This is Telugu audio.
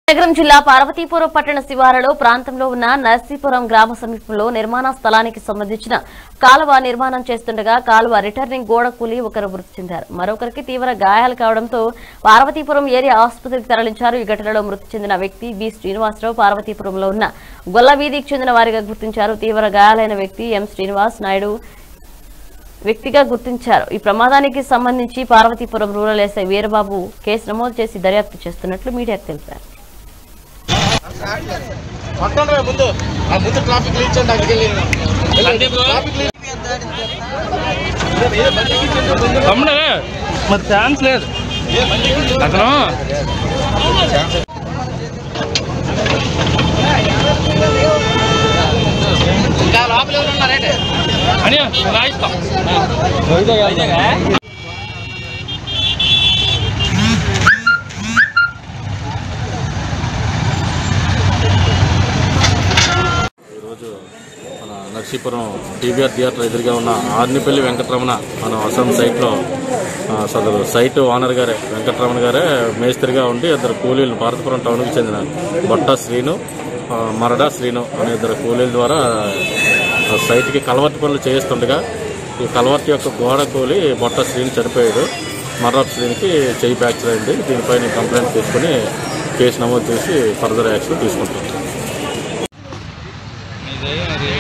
నగరం జిల్లా పార్వతీపురం పట్టణ శివారులో ప్రాంతంలో ఉన్న నర్సీపురం గ్రామ సమీపంలో నిర్మాణ స్థలానికి సంబంధించిన కాలువ నిర్మాణం చేస్తుండగా కాలువ రిటర్నింగ్ గోడ కూలి ఒకరు మృతి చెందారు. మరొకరికి తీవ్ర గాయాలు కావడంతో పార్వతీపురం ఏరియా ఆసుపత్రికి తరలించారు. ఈ ఘటనలో మృతి చెందిన వ్యక్తి బి శ్రీనివాసరావు పార్వతీపురంలో ఉన్న గొల్ల వీధికి చెందిన వారిగా గుర్తించారు. తీవ్ర గాయాలైన వ్యక్తి ఎం శ్రీనివాస్ నాయుడు వ్యక్తిగా గుర్తించారు. ఈ ప్రమాదానికి సంబంధించి Parvathipuram rural SI Veerababu case నమోదు చేసి దర్యాప్తు చేస్తున్నట్లు మీడియాకు తెలిపారు. మరి ఛాన్స్ లేదు అతను ఇంకా లోపల ఎవరు ఉన్నారంటే అని రాయిస్తాం. నర్సీపురం టీవీఆర్ థియేటర్ ఎదురుగా ఉన్న ఆర్నిపల్లి వెంకటరమణ మన అసం సైట్లో సదరు సైట్ ఓనర్ గారే వెంకటరమణ గారే మేస్త్రిగా ఉండి ఇద్దరు కూలీలు పార్వతీపురం టౌన్కి చెందిన బొట్ట శ్రీను మరడా శ్రీను అనే ఇద్దరు కూలీల ద్వారా సైట్కి కలవర్ట్ పనులు చేస్తుండగా ఈ కలవర్ట్ యొక్క గోడ కూలి బొట్ట శ్రీను చనిపోయాడు. మరడా శ్రీనికి చెయ్యి ఫ్రాక్చర్ అయింది. దీనిపైన కంప్లైంట్ తీసుకుని కేసు నమోదు చేసి ఫర్దర్ యాక్షన్ తీసుకుంటాం.